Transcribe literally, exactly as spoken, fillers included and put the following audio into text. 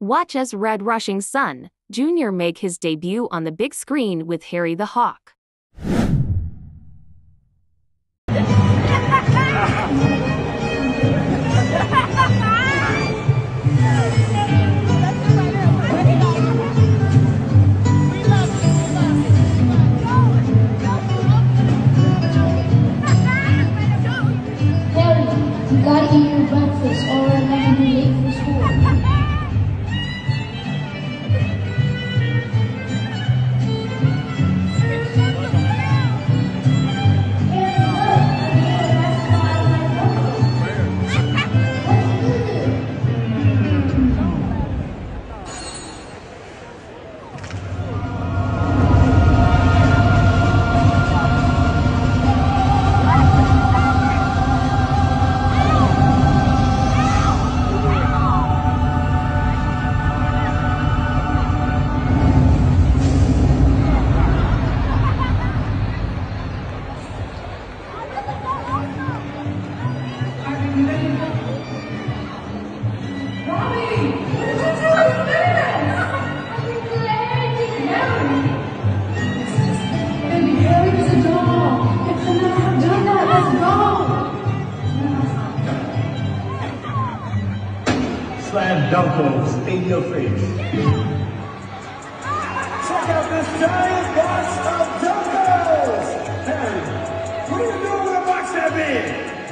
Watch as Red Rushing's son, Junior make his debut on the big screen with Harry the Hawk. You gotta eat your breakfast or I'm gonna be late for school. Slam dunkos in your face. Check out this giant box of dunkos! Harry, what are you doing with a box that big?